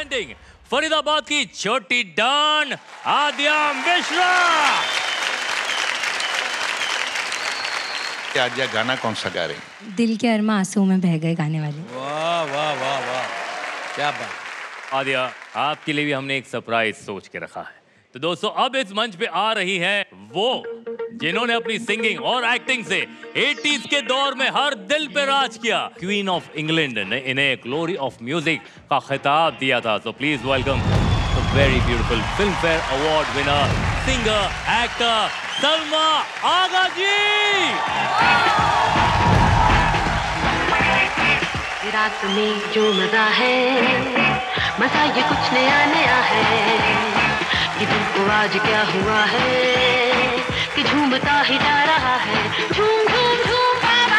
Representing Faridabad की छोटी don आद्या मिश्रा। आद्या गाना कौन सा गा रही? दिल के अरमा आंसू में बह गए गाने वाले। वाह वाह वाह वाह, क्या बात। आद्या, आपके लिए भी हमने एक सरप्राइज सोच के रखा है। तो दोस्तों, अब इस मंच पे आ रही हैं वो जिन्होंने अपनी सिंगिंग और एक्टिंग से 80s के दौर में हर दिल पे राज किया। क्वीन ऑफ इंग्लैंड ने इन्हें ग्लोरी ऑफ म्यूजिक का खिताब दिया था। तो please welcome the very beautiful Filmfare award winner, singer, actor Salma Agha ji. रात में जो मजा है, मजा ये कुछ नया नया है। कि दिल को आज क्या हुआ है कि झूमता ही जा रहा है। झूम झूम झूम बाबा।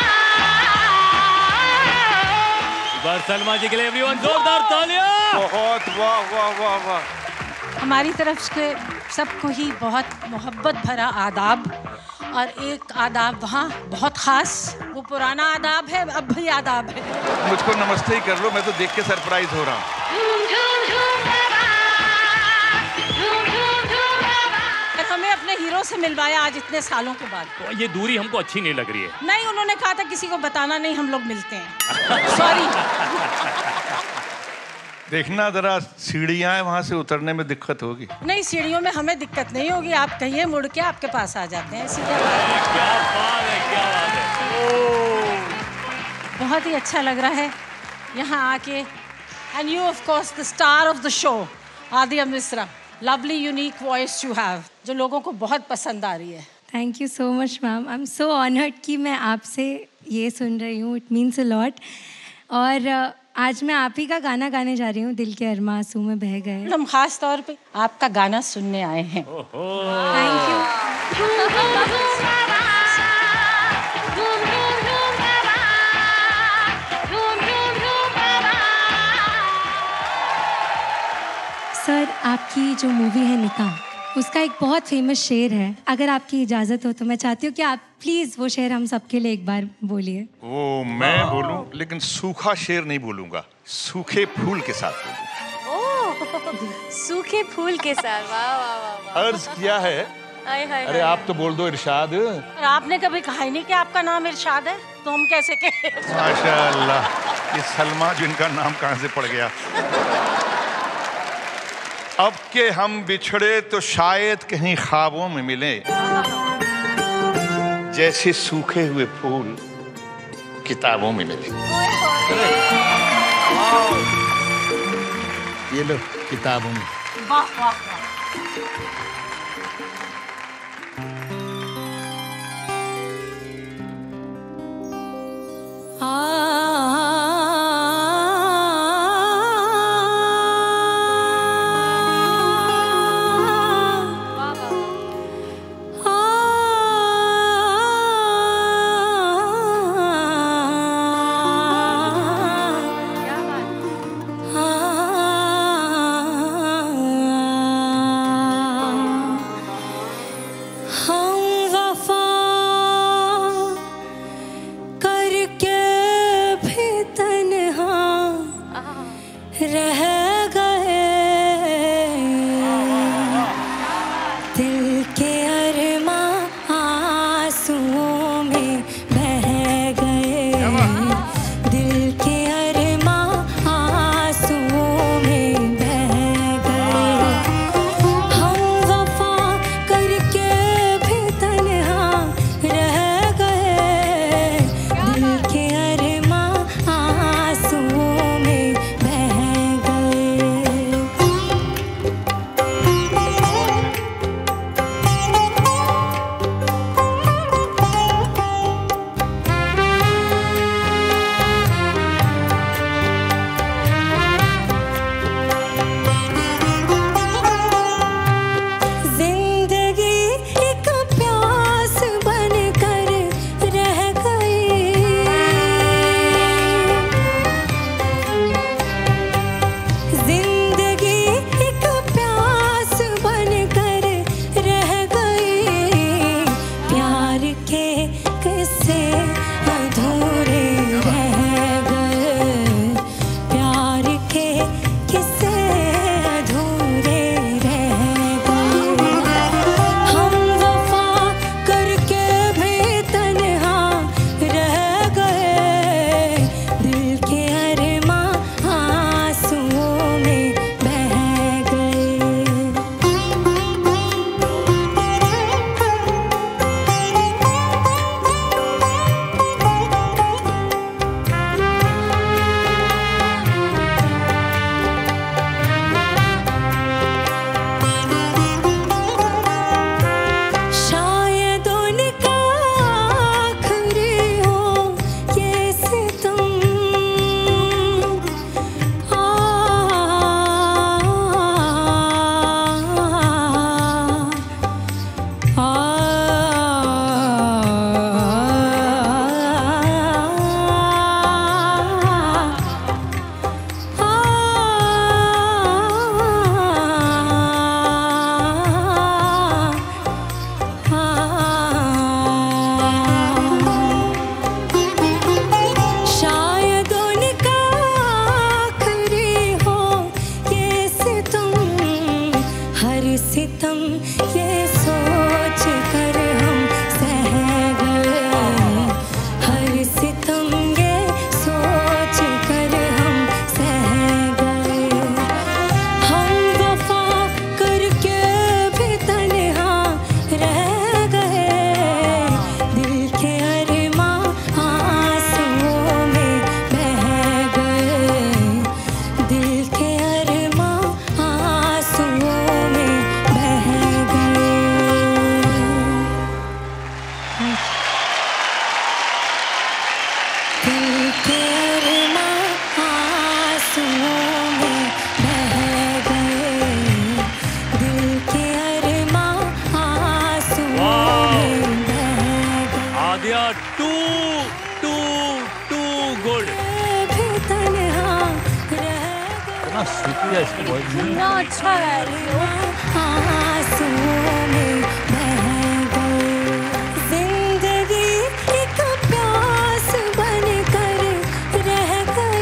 एक बार सलमा जी के लिए एवरीवन जोरदार तालियां। बहुत वाह वाह वाह वाह। हमारी तरफ से सबको ही बहुत मोहब्बत भरा आदाब, और एक आदाब वहाँ बहुत खास, वो पुराना आदाब है, अब भी आदाब है। मुझको नमस्ते ही कर लो, मैं तो देख के सरप्राइज हो रहा हूँ। हमें अपने हीरो से मिलवाया आज इतने सालों के बाद। तो ये दूरी हमको अच्छी नहीं लग रही है। नहीं, उन्होंने कहा था किसी को बताना नहीं, हम लोग मिलते हैं। सॉरी। देखना जरा, सीढ़ियाँ हैं, वहाँ से उतरने में दिक्कत होगी। नहीं, सीढ़ियों में हमें दिक्कत नहीं होगी, आप कहिए, मुड़ के आपके पास आ जाते हैं। क्या बात है, क्या बात है। बहुत ही अच्छा लग रहा है यहाँ आके। And you of course the star of the show, Aadya Mishra. Lovely unique voice you have, जो लोगों को बहुत पसंद आ रही है। Thank you so much ma'am, I am so honoured कि मैं आपसे ये सुन रही हूँ, इट मीन्स अ लॉट। और आज मैं आप ही का गाना गाने जा रही हूँ, दिल के अरमा आंसू में बह गए। हम खास तौर पे आपका गाना सुनने आए हैं। Thank you. सर, आपकी जो मूवी है निकाह, उसका एक बहुत फेमस शेर है। अगर आपकी इजाज़त हो तो मैं चाहती हूँ कि आप प्लीज़ वो शेर हम सबके लिए एक बार बोलिए। वो मैं बोलूं, लेकिन सूखा शेर नहीं बोलूंगा, सूखे फूल के साथ बोलूंगा। सूखे फूल के साथ। वाह वाह वाह। अर्ज किया है। अरे आप तो बोल दो इरशाद। आपने कभी कहा ही नहीं कि आपका नाम इरशाद है, तो हम कैसे कहें? माशाअल्लाह, ये सलमा जिनका नाम कहाँ से पड़ गया। अब के हम बिछड़े तो शायद कहीं ख्वाबों में मिले, जैसे सूखे हुए फूल किताबों में मिले। ये लो, किताबों में। वाह वाह वाह। दिल के अरमां आंसुओं में बह गए, दिल के अरमां आंसुओं में बह गए। Aadya too good. इतना स्वीटी है इसकी वॉइस। इतना अच्छा है। आंसुओं में बह गए, जिंदगी एक प्यास बनकर रह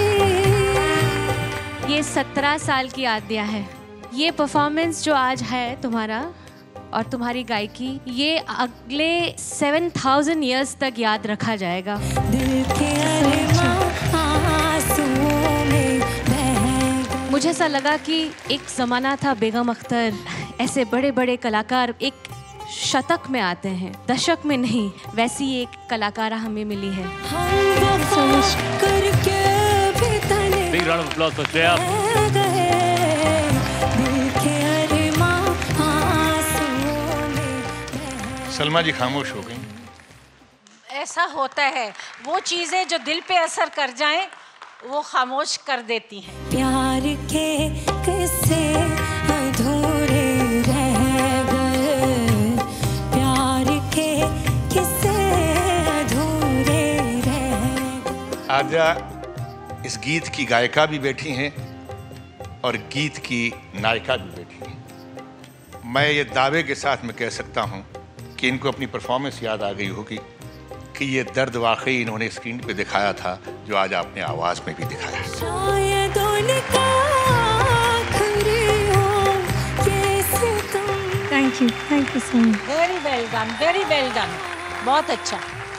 गई। ये 17 साल की आद्या है। ये परफॉर्मेंस जो आज है तुम्हारा और तुम्हारी गायकी, ये अगले 7000 ईयर्स तक याद रखा जाएगा। दिल के अरमां आंसुओं में बह गए। मुझे ऐसा लगा कि एक ज़माना था बेगम अख्तर, ऐसे बड़े बड़े कलाकार एक शतक में आते हैं, दशक में नहीं। वैसी एक कलाकारा हमें मिली है। हम वफा करके भी तन्हा big round of applause for Shreya. रह गए, दिल के अरमां आंसुओं में बह। सलमा जी खामोश हो गई। ऐसा होता है, वो चीजें जो दिल पे असर कर जाएं वो खामोश कर देती हैं। प्यार के किस्से अधूरे रह गए, प्यार के किस्से अधूरे रह गए। आद्या इस गीत की गायिका भी बैठी हैं और गीत की नायिका भी बैठी हैं। मैं ये दावे के साथ में कह सकता हूँ कि इनको अपनी परफॉर्मेंस याद आ गई होगी कि ये दर्द वाकई इन्होंने स्क्रीन पे दिखाया था जो आज आपने आवाज में भी दिखाया। शायद उनका आखिरी हो ये सितम। Thank you so much. Very well done, बहुत अच्छा।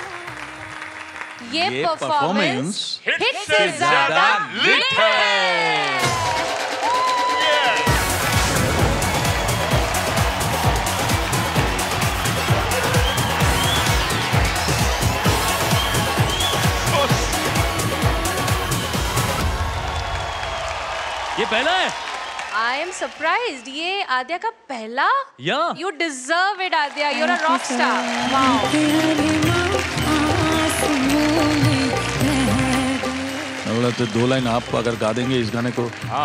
ये परफॉर्मेंस हिट से ज्यादा लिट है। ये पहला है। I am surprised. ये आद्या का पहला। Yeah you deserve it Aadya, you are a rock star. Wow. तो 2 लाइन आप अगर गा देंगे इस गाने को।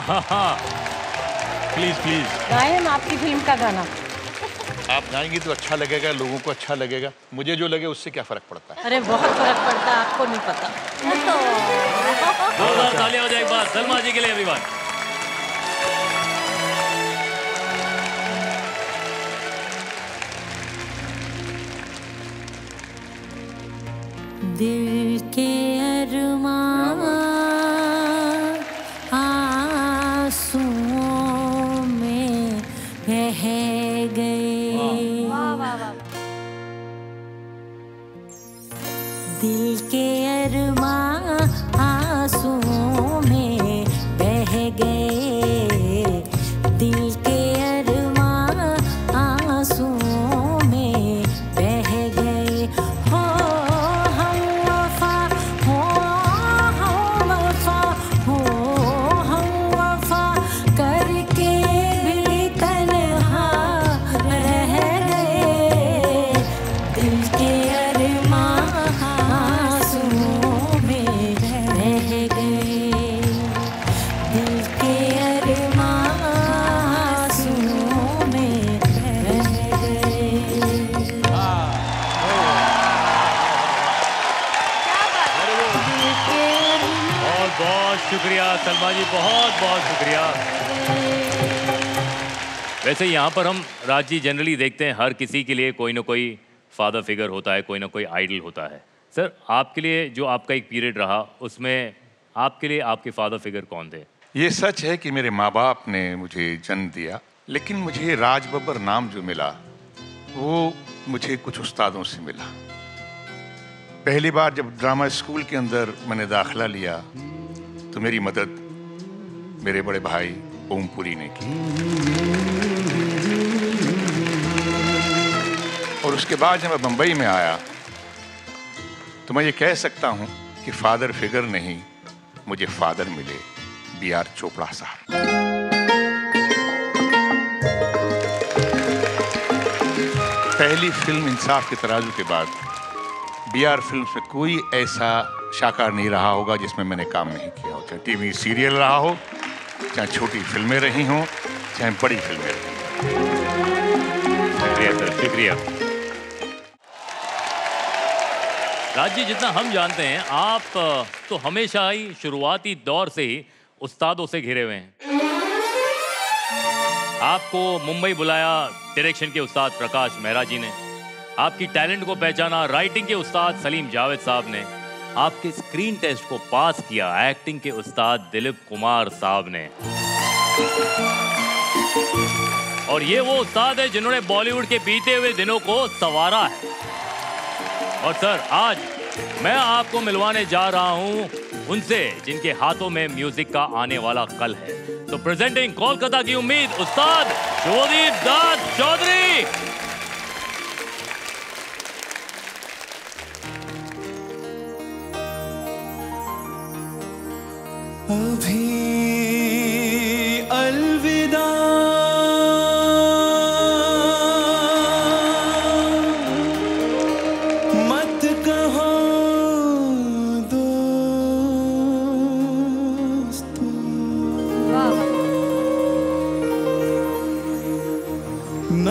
प्लीज प्लीज गाएं हम आपकी फिल्म का गाना। आप गाएंगी तो अच्छा लगेगा, लोगों को अच्छा लगेगा। मुझे जो लगे उससे क्या फर्क पड़ता है। अरे बहुत फर्क पड़ता है, आपको नहीं पता। जोरदार तालियां हो जाए एक बार सलमा जी के लिए एवरीवन। दिल के अरमां आंसुओं में बह गए, दिल के अरमां आंसुओं में बह गए, दिल के अरमां आंसुओं में बह गए। हो हम वफा, हो हम वफा, हो हम वफा करके भी तन्हा रह गए, दिल के अरमां आंसुओं में बह गए, दिल के अरमां आंसुओं में बह गए। बहुत बहुत शुक्रिया सलमा जी, बहुत बहुत शुक्रिया। वैसे यहाँ पर हम राज जी जनरली देखते हैं हर किसी के लिए कोई ना कोई फादर फिगर होता है, कोई ना कोई आइडल होता है। सर आपके लिए जो आपका एक पीरियड रहा उसमें आपके लिए आपके फादर फिगर कौन थे? ये सच है कि मेरे माँ बाप ने मुझे जन्म दिया, लेकिन मुझे राज बब्बर नाम जो मिला वो मुझे कुछ उस्तादों से मिला। पहली बार जब ड्रामा स्कूल के अंदर मैंने दाखिला लिया तो मेरी मदद मेरे बड़े भाई ओमपुरी ने की, और उसके बाद जब मैं बम्बई में आया तो मैं ये कह सकता हूँ कि फादर फिगर नहीं, मुझे फादर मिले B.R. चोपड़ा साहब। पहली फिल्म इंसाफ के तराजू के बाद B.R. फिल्म में कोई ऐसा शाखा नहीं रहा होगा जिसमें मैंने काम नहीं किया हो, चाहे टीवी सीरियल रहा हो, चाहे छोटी फिल्में रही हों, चाहे बड़ी फिल्में रही हों। शुक्रिया सर, शुक्रिया। राज जी, जितना हम जानते हैं आप तो हमेशा ही शुरुआती दौर से ही उस्तादों से घिरे हुए हैं। आपको मुंबई बुलाया डायरेक्शन के उस्ताद प्रकाश मेहरा जी ने, आपकी टैलेंट को पहचाना राइटिंग के उस्ताद सलीम जावेद साहब ने, आपके स्क्रीन टेस्ट को पास किया एक्टिंग के उस्ताद दिलीप कुमार साहब ने। और ये वो उस्ताद है जिन्होंने बॉलीवुड के बीते हुए दिनों को संवारा है। और सर, आज मैं आपको मिलवाने जा रहा हूं उनसे जिनके हाथों में म्यूजिक का आने वाला कल है। तो प्रेजेंटिंग कोलकाता की उम्मीद उस्ताद शुभदीप दास चौधरी। अभी अलविदा मत कहो दोस्तों, न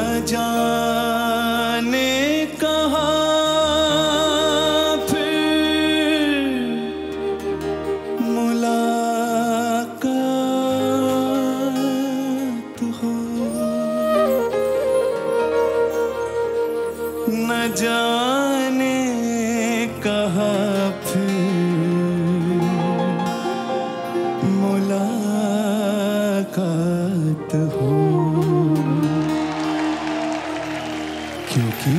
जाने कहाँ जाने कहाँ फिर मुलाकात हो, क्योंकि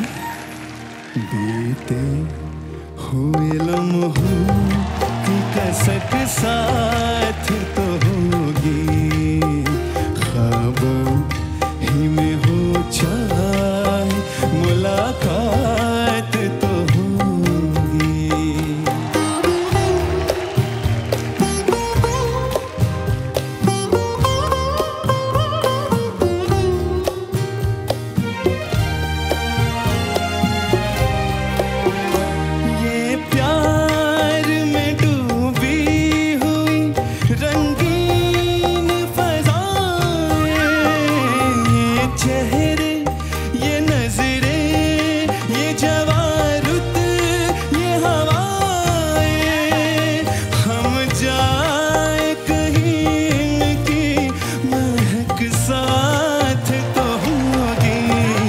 बीते हुए लम्हों की कसक साथ तो होगी, ख्वाबों ही में हो चाहे मुलाकात तो होगी। ये प्यार में डूबी हुई रंगीन फज़ाएं, ये चेहरे, ये नजरें, ये जवारुत, ये हवाएं, हम जाए कहीं इनकी महक साथ तो होगी,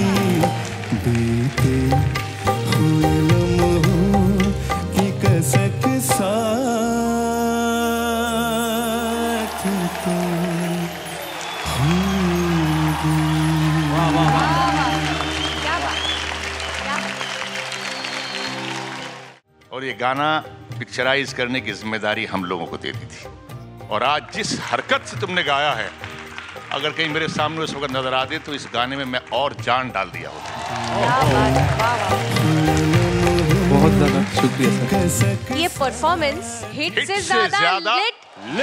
बीते हुए लम्हों की कसक साथ तो होगी। और ये गाना पिक्चराइज करने की जिम्मेदारी हम लोगों को दे दी थी। और आज जिस हरकत से तुमने गाया है, अगर कहीं मेरे सामने उस वक्त नजर आ दे तो इस गाने में मैं और जान डाल दिया होता। बहुत ज़्यादा शुक्रिया सर। ये परफॉर्मेंस हिट से ज्यादा लिट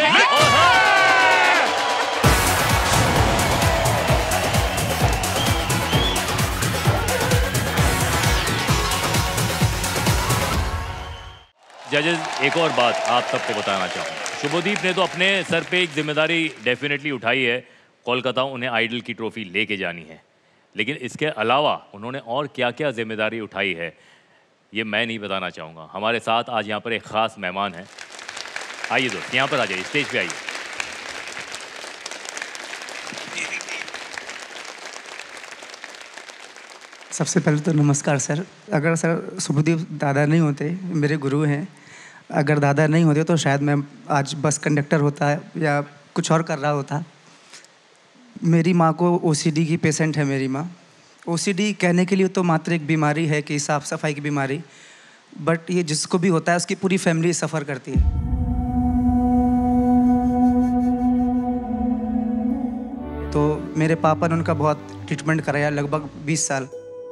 जजेस, एक और बात आप सबको बताना चाहूँगा। शुभदीप ने तो अपने सर पे एक जिम्मेदारी डेफिनेटली उठाई है, कोलकाता उन्हें आइडल की ट्रॉफी लेके जानी है। लेकिन इसके अलावा उन्होंने और क्या क्या जिम्मेदारी उठाई है ये मैं नहीं बताना चाहूँगा। हमारे साथ आज यहाँ पर एक ख़ास मेहमान है। आइए दोस्त, यहाँ पर आ जाइए, स्टेज पे आइए। सबसे पहले तो नमस्कार सर। अगर सर शुभदीप दादा नहीं होते, मेरे गुरु हैं, अगर दादा नहीं होते तो शायद मैं आज बस कंडक्टर होता या कुछ और कर रहा होता। मेरी माँ को ओसीडी की पेशेंट है मेरी माँ। ओसीडी कहने के लिए तो मात्र एक बीमारी है कि साफ सफाई की बीमारी, बट ये जिसको भी होता है उसकी पूरी फैमिली सफ़र करती है। तो मेरे पापा ने उनका बहुत ट्रीटमेंट कराया, लगभग 20 साल।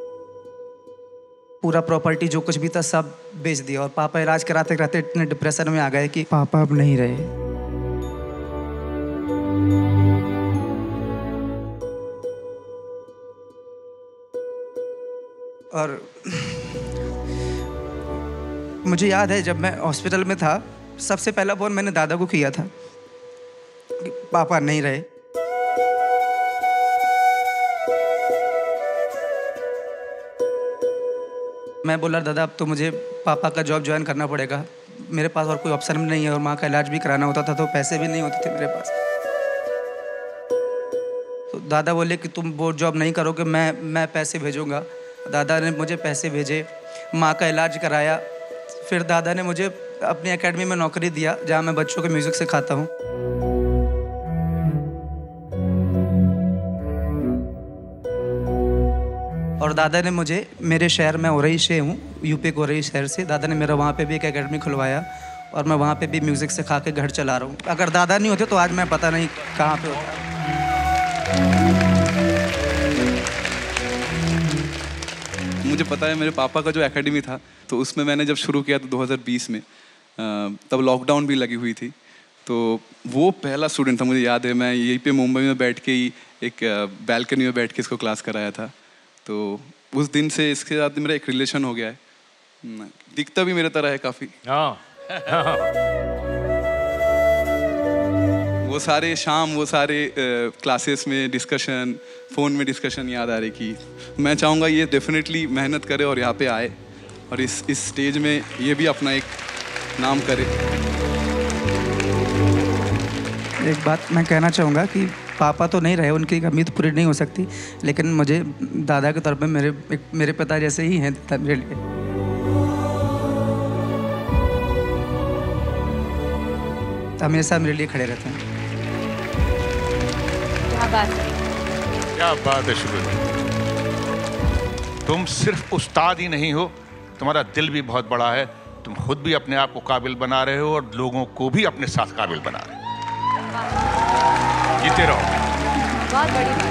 पूरा प्रॉपर्टी जो कुछ भी था सब बेच दिया और पापा इलाज कराते कराते इतने डिप्रेशन में आ गए कि पापा अब नहीं रहे। और मुझे याद है जब मैं हॉस्पिटल में था, सबसे पहला फ़ोन मैंने दादा को किया था कि पापा नहीं रहे। मैं बोला दादा अब तो मुझे पापा का जॉब ज्वाइन करना पड़ेगा, मेरे पास और कोई ऑप्शन नहीं है, और माँ का इलाज भी कराना होता था तो पैसे भी नहीं होते थे मेरे पास। तो दादा बोले कि तुम वो जॉब नहीं करोगे, मैं पैसे भेजूँगा। दादा ने मुझे पैसे भेजे, माँ का इलाज कराया। फिर दादा ने मुझे अपनी एकेडमी में नौकरी दिया जहाँ मैं बच्चों को म्यूज़िक सिखाता हूँ। और दादा ने मुझे मेरे शहर में ओरई से हूँ, यूपी के ओरई शहर से, दादा ने मेरा वहाँ पे भी एक एकेडमी खुलवाया और मैं वहाँ पे भी म्यूज़िक सिखा के घर चला रहा हूँ। अगर दादा नहीं होते तो आज मैं पता नहीं कहाँ पे होता। मुझे पता है मेरे पापा का जो एकेडमी था तो उसमें मैंने जब शुरू किया तो 2020 में, तब लॉकडाउन भी लगी हुई थी, तो वो पहला स्टूडेंट था। मुझे याद है मैं यहीं पे मुंबई में बैठ के ही एक बैल्कनी में बैठ के इसको क्लास कराया था। तो उस दिन से इसके साथ मेरा एक रिलेशन हो गया है। दिखता भी मेरे तरह है काफ़ी। वो सारे शाम, वो सारे क्लासेस में डिस्कशन, फ़ोन में डिस्कशन याद आ रही कि मैं चाहूँगा ये डेफिनेटली मेहनत करे और यहाँ पे आए और इस स्टेज में ये भी अपना एक नाम करे। एक बात मैं कहना चाहूँगा कि पापा तो नहीं रहे, उनकी उम्मीद पूरी नहीं हो सकती, लेकिन मुझे दादा के तौर पे मेरे पिता जैसे ही हैं मेरे लिए। हमेशा मेरे लिए खड़े रहते हैं। क्या बात है, क्या बात है शुक्र। तुम सिर्फ उस्ताद ही नहीं हो, तुम्हारा दिल भी बहुत बड़ा है। तुम खुद भी अपने आप को काबिल बना रहे हो और लोगों को भी अपने साथ काबिल बना रहे हो। जीते रहो। बहुत बड़ी बात।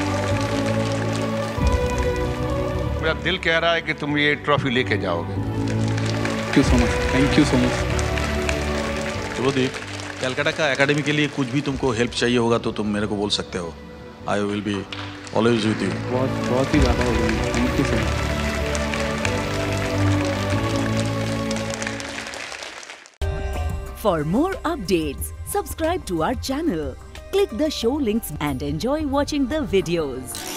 मेरा दिल कह रहा है कि तुम ये ट्रॉफी लेके जाओगे। Thank you so much, thank you so much. Shubhdeep, Calcutta का एकेडमी के लिए कुछ भी तुमको हेल्प चाहिए होगा तो तुम मेरे को बोल सकते हो। I will be always with you. बहुत ही ज़्यादा हो गई। Thank you so much. For more updates, subscribe to our channel, click the show links and enjoy watching the videos.